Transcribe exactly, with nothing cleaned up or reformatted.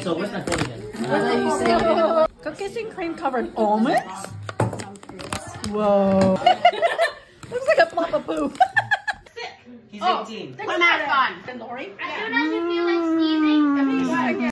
So what's my code again? Uh, Cookies and cream covered almonds? Whoa. Looks like a flop of poop. He's eighteen. Put a mask on. And Lori? As soon as you feel like sneezing,